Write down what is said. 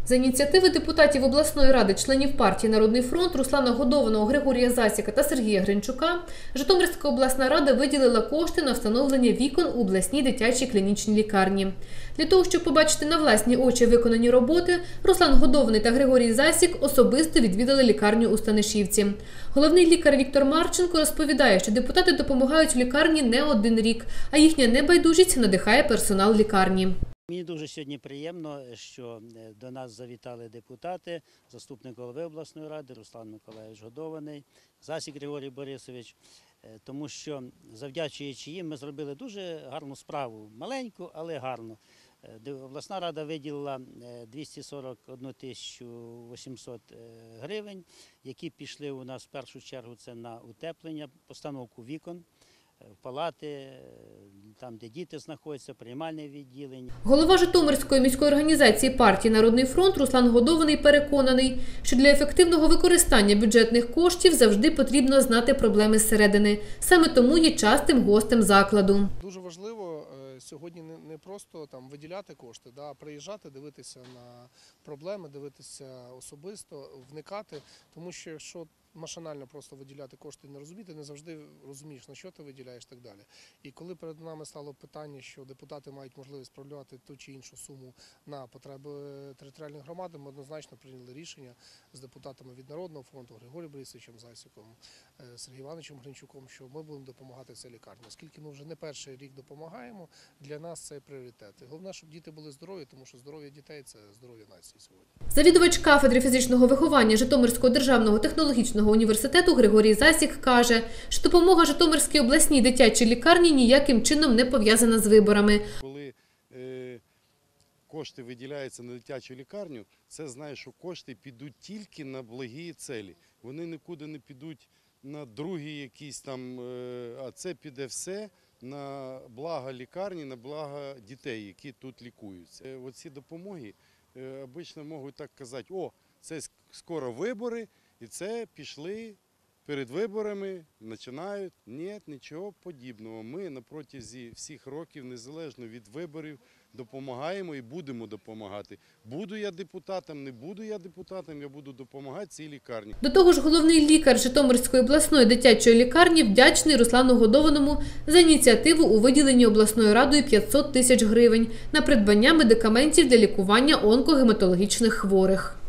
За ініціативи депутатів обласної ради, членів партії «Народний фронт» Руслана Годованого, Григорія Засіка та Сергія Гринчука, Житомирська обласна рада виділила кошти на встановлення вікон у обласній дитячій клінічній лікарні. Для того, щоб побачити на власні очі виконані роботи, Руслан Годований та Григорій Засік особисто відвідали лікарню у Станишівці. Головний лікар Віктор Марченко розповідає, що депутати допомагають в лікарні не один рік, а їхня небайдужість надихає персонал лікарні. Мені дуже сьогодні приємно, що до нас завітали депутати, заступник голови обласної ради Руслан Миколайович Годований, Засік Григорій Борисович, тому що, завдячуючи їм, ми зробили дуже гарну справу, маленьку, але гарну. Обласна рада виділила 241 800 гривень, які пішли у нас в першу чергу це на утеплення, постановку вікон в палати, там, де діти знаходяться, приймальне відділення. Голова Житомирської міської організації партії «Народний фронт» Руслан Годований переконаний, що для ефективного використання бюджетних коштів завжди потрібно знати проблеми зсередини. Саме тому є частим гостем закладу. Дуже важливо сьогодні не просто там виділяти кошти, а приїжджати, дивитися на проблеми, дивитися особисто, вникати, тому що якщо машинально просто виділяти кошти і не розуміти, не завжди розумієш, на що ти виділяєш і так далі. І коли перед нами стало питання, що депутати мають можливість справляти ту чи іншу суму на потреби територіальної громади, ми однозначно прийняли рішення з депутатами від Народного фронту, Григорієм Борисовичем Засіком, Сергієм Івановичем Гринчуком, що ми будемо допомагати цій лікарні. Оскільки ми вже не перший рік допомагаємо, для нас це пріоритет. І головне, щоб діти були здорові, тому що здоров'я дітей – це здоров'я нації сьогодні. Завідувач кафедри фізичного виховання Житомирського державного технологічного університету Григорій Засік каже, що допомога Житомирській обласній дитячій лікарні ніяким чином не пов'язана з виборами. Коли кошти виділяються на дитячу лікарню, це знає, що кошти підуть тільки на благі цілі. Вони нікуди не підуть на другі якісь там, а це піде все на благо лікарні, на благо дітей, які тут лікуються. Оці допомоги обично можуть так казати, о, це скоро вибори, і це пішли перед виборами, починають. Ні, нічого подібного. Ми на протязі всіх років, незалежно від виборів, допомагаємо і будемо допомагати. Буду я депутатом, не буду я депутатом, я буду допомагати цій лікарні. До того ж, головний лікар Житомирської обласної дитячої лікарні вдячний Руслану Годованому за ініціативу у виділенні обласною радою 500 000 гривень на придбання медикаментів для лікування онкогематологічних хворих.